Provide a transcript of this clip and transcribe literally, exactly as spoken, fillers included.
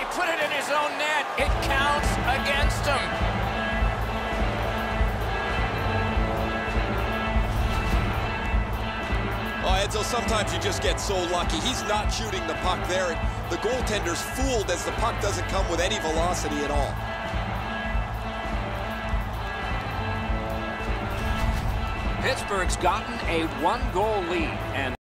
put it in his own net. It counts against him. Oh, Edzo, sometimes you just get so lucky. He's not shooting the puck there. The goaltender's fooled as the puck doesn't come with any velocity at all. Pittsburgh's gotten a one-goal lead, and